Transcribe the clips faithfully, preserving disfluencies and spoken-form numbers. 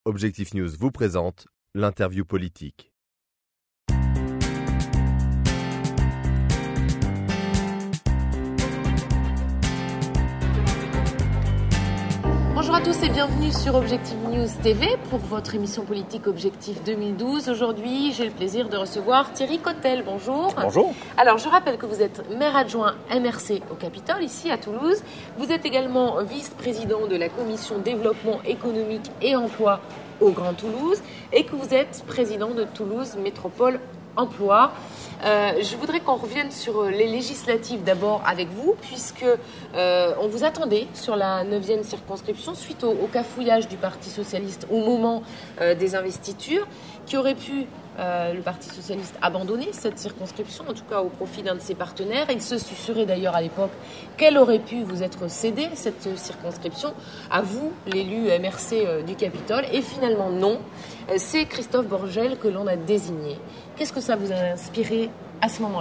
Objectif News vous présente l'interview politique. Bonjour à tous et bienvenue sur Objectif News T V pour votre émission politique Objectif deux mille douze. Aujourd'hui, j'ai le plaisir de recevoir Thierry Cottel. Bonjour. Bonjour. Alors, je rappelle que vous êtes maire adjoint M R C au Capitole, ici à Toulouse. Vous êtes également vice-président de la commission développement économique et emploi au Grand Toulouse et que vous êtes président de Toulouse Métropole Emploi. Euh, je voudrais qu'on revienne sur les législatives d'abord avec vous, puisque euh, on vous attendait sur la neuvième circonscription suite au, au cafouillage du Parti Socialiste au moment euh, des investitures, qui aurait pu, euh, le Parti Socialiste, abandonner cette circonscription, en tout cas au profit d'un de ses partenaires. Il se susurrait d'ailleurs à l'époque qu'elle aurait pu vous être cédée, cette circonscription, à vous, l'élu M R C euh, du Capitole, et finalement non. Euh, c'est Christophe Borgel que l'on a désigné. Qu'est-ce que ça vous a inspiré à ce moment-là ?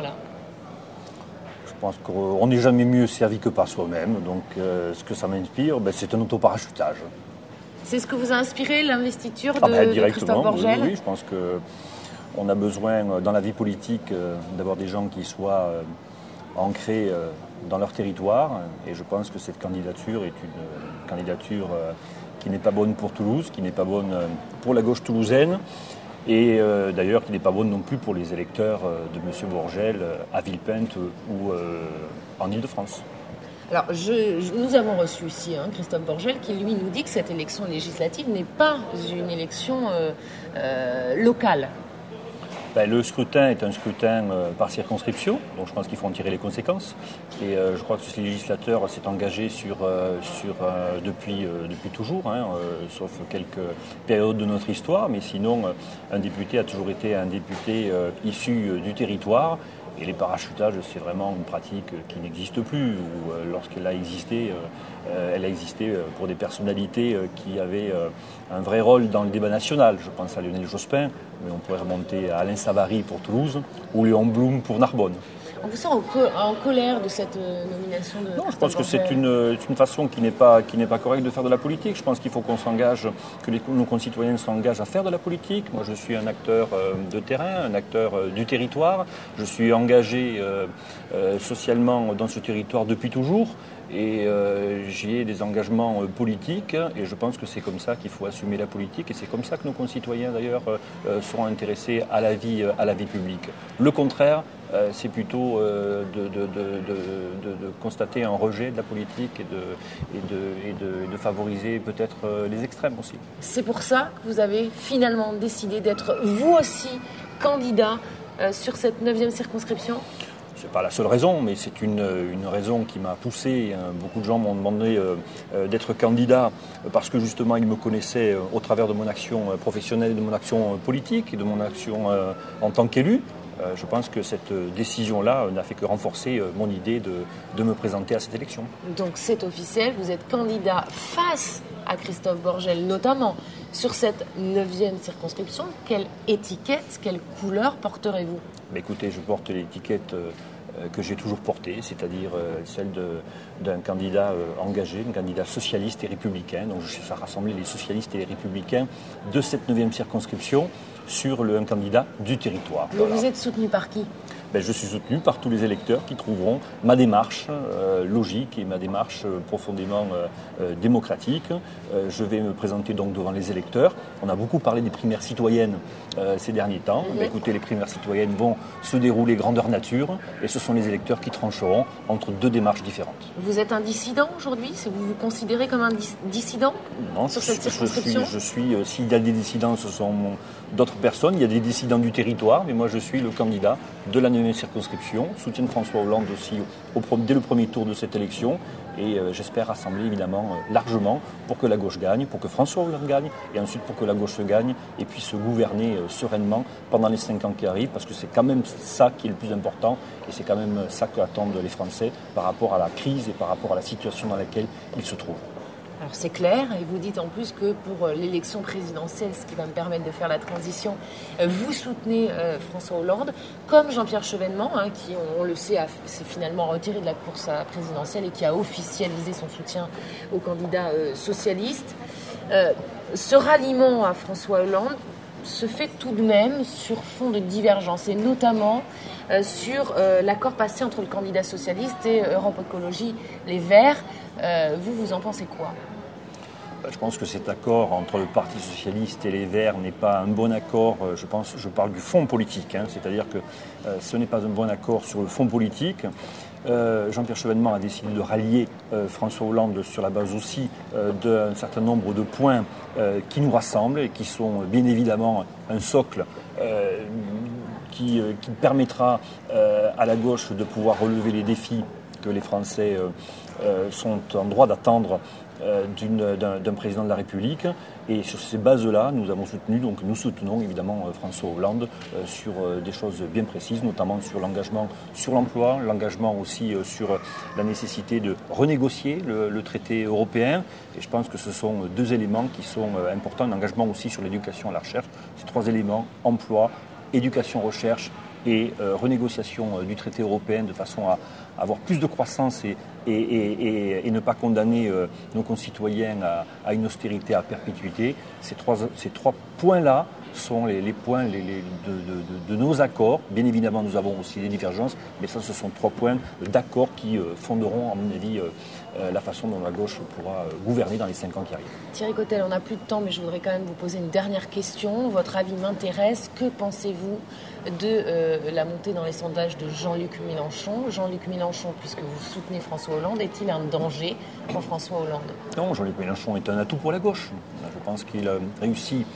Je pense qu'on n'est jamais mieux servi que par soi-même. Donc, euh, ce que ça m'inspire, ben, c'est un autoparachutage. C'est ce que vous a inspiré, l'investiture de, ah ben, de Christophe Borgel ? Oui, oui, je pense qu'on a besoin, dans la vie politique, euh, d'avoir des gens qui soient euh, ancrés euh, dans leur territoire. Et je pense que cette candidature est une candidature euh, qui n'est pas bonne pour Toulouse, qui n'est pas bonne euh, pour la gauche toulousaine. Et euh, d'ailleurs, qui n'est pas bonne non plus pour les électeurs euh, de M. Borgel euh, à Villepinte euh, ou euh, en Ile-de-France. Alors, je, je, nous avons reçu ici hein, Christophe Borgel qui, lui, nous dit que cette élection législative n'est pas une élection euh, euh, locale. Ben, le scrutin est un scrutin euh, par circonscription, donc je pense qu'il faut en tirer les conséquences. Et euh, je crois que ce législateur s'est engagé sur, euh, sur, euh, depuis, euh, depuis toujours, hein, euh, sauf quelques périodes de notre histoire. Mais sinon, euh, un député a toujours été un député euh, issu euh, du territoire. Et les parachutages, c'est vraiment une pratique qui n'existe plus, ou euh, lorsqu'elle a existé, euh, elle a existé pour des personnalités euh, qui avaient euh, un vrai rôle dans le débat national. Je pense à Lionel Jospin, mais on pourrait remonter à Alain Savary pour Toulouse, ou Léon Blum pour Narbonne. On vous sent en, co- en colère de cette euh, nomination de Non, Christophe je pense que Borgel. c'est une, une façon qui n'est pas, qui n'est pas correcte de faire de la politique. Je pense qu'il faut qu'on s'engage, que les, nos concitoyens s'engagent à faire de la politique. Moi, je suis un acteur euh, de terrain, un acteur euh, du territoire. Je suis engagé euh, euh, socialement dans ce territoire depuis toujours. Et euh, j'y ai des engagements euh, politiques et je pense que c'est comme ça qu'il faut assumer la politique et c'est comme ça que nos concitoyens d'ailleurs euh, seront intéressés à la vie, euh, à la vie publique. Le contraire, euh, c'est plutôt euh, de, de, de, de, de, de constater un rejet de la politique et de, et de, et de, et de favoriser peut-être euh, les extrêmes aussi. C'est pour ça que vous avez finalement décidé d'être vous aussi candidat euh, sur cette neuvième circonscription ? Ce n'est pas la seule raison, mais c'est une, une raison qui m'a poussé. Beaucoup de gens m'ont demandé euh, d'être candidat parce que justement ils me connaissaient euh, au travers de mon action professionnelle, de mon action politique et de mon action euh, en tant qu'élu. Euh, je pense que cette décision-là n'a fait que renforcer euh, mon idée de, de me présenter à cette élection. Donc c'est officiel, vous êtes candidat face à Christophe Borgel, notamment sur cette neuvième circonscription. Quelle étiquette, quelle couleur porterez-vous ? Mais écoutez, je porte l'étiquette euh, que j'ai toujours portée, c'est-à-dire euh, celle de, d'un candidat euh, engagé, un candidat socialiste et républicain. Donc je cherche à rassembler les socialistes et les républicains de cette neuvième circonscription sur le, un candidat du territoire. Mais voilà. Vous êtes soutenu par qui ? Ben, je suis soutenu par tous les électeurs qui trouveront ma démarche euh, logique et ma démarche euh, profondément euh, euh, démocratique. Euh, je vais me présenter donc devant les électeurs. On a beaucoup parlé des primaires citoyennes euh, ces derniers temps. Mm-hmm. Ben, écoutez, les primaires citoyennes vont se dérouler grandeur nature et ce sont les électeurs qui trancheront entre deux démarches différentes. Vous êtes un dissident aujourd'hui ? Vous vous considérez comme un dis- dissident non, sur je, cette circonscription ? je suis, je suis euh, s'il y a des dissidents, ce sont mon, d'autres personnes. Il y a des dissidents du territoire, mais moi je suis le candidat de la neuvième circonscription, soutien de François Hollande aussi au, au, dès le premier tour de cette élection et euh, j'espère rassembler évidemment euh, largement pour que la gauche gagne, pour que François Hollande gagne et ensuite pour que la gauche gagne et puisse gouverner euh, sereinement pendant les cinq ans qui arrivent parce que c'est quand même ça qui est le plus important et c'est quand même ça qu'attendent les Français par rapport à la crise et par rapport à la situation dans laquelle ils se trouvent. Alors c'est clair, et vous dites en plus que pour l'élection présidentielle, ce qui va me permettre de faire la transition, vous soutenez euh, François Hollande, comme Jean-Pierre Chevènement, hein, qui, on, on le sait, a, s'est finalement retiré de la course à présidentielle et qui a officialisé son soutien au candidat euh, socialiste. Euh, ce ralliement à François Hollande se fait tout de même sur fond de divergence, et notamment euh, sur euh, l'accord passé entre le candidat socialiste et euh, Europe Écologie Les Verts. Euh, vous, vous en pensez quoi ? Je pense que cet accord entre le Parti socialiste et les Verts n'est pas un bon accord. Je pense, je parle du fond politique, hein, c'est-à-dire que euh, ce n'est pas un bon accord sur le fond politique. Euh, Jean-Pierre Chevènement a décidé de rallier euh, François Hollande sur la base aussi euh, d'un certain nombre de points euh, qui nous rassemblent et qui sont bien évidemment un socle euh, qui, euh, qui permettra euh, à la gauche de pouvoir relever les défis que les Français euh, euh, sont en droit d'attendre euh, d'une, d'un, d'un président de la République. Et sur ces bases-là, nous avons soutenu, donc nous soutenons évidemment François Hollande euh, sur euh, des choses bien précises, notamment sur l'engagement sur l'emploi, l'engagement aussi euh, sur la nécessité de renégocier le, le traité européen. Et je pense que ce sont deux éléments qui sont euh, importants, l'engagement aussi sur l'éducation et la recherche. Ces trois éléments, emploi, éducation, recherche et euh, renégociation euh, du traité européen de façon à avoir plus de croissance et, et, et, et, et ne pas condamner euh, nos concitoyens à, à une austérité à perpétuité. Ces trois, ces trois points-là sont les, les points les, les, de, de, de, de nos accords. Bien évidemment, nous avons aussi des divergences, mais ça, ce sont trois points d'accord qui euh, fonderont, à mon avis, euh, euh, la façon dont la gauche pourra euh, gouverner dans les cinq ans qui arrivent. Thierry Cottel, on n'a plus de temps, mais je voudrais quand même vous poser une dernière question. Votre avis m'intéresse. Que pensez-vous de euh, la montée dans les sondages de Jean-Luc Mélenchon ? Jean-Luc Mélenchon, puisque vous soutenez François Hollande, est-il un danger pour François Hollande ? Non, Jean-Luc Mélenchon est un atout pour la gauche. Je pense qu'il a réussi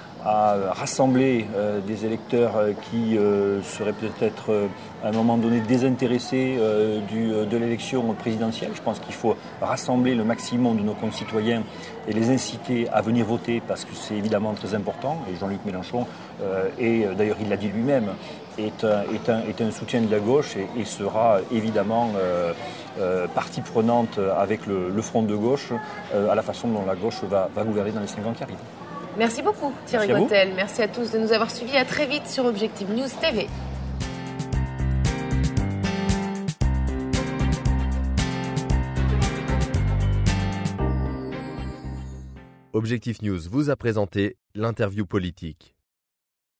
à rassembler euh, des électeurs euh, qui euh, seraient peut-être euh, à un moment donné désintéressés euh, du, de l'élection présidentielle. Je pense qu'il faut rassembler le maximum de nos concitoyens et les inciter à venir voter parce que c'est évidemment très important. Et Jean-Luc Mélenchon, euh, et d'ailleurs il l'a dit lui-même, est un, est un, est un soutien de la gauche et, et sera évidemment euh, euh, partie prenante avec le, le front de gauche euh, à la façon dont la gauche va, va gouverner dans les cinq ans qui arrivent. Merci beaucoup Thierry Cottel. Merci à tous de nous avoir suivis. À très vite sur Objectif News T V. Objectif News vous a présenté l'interview politique.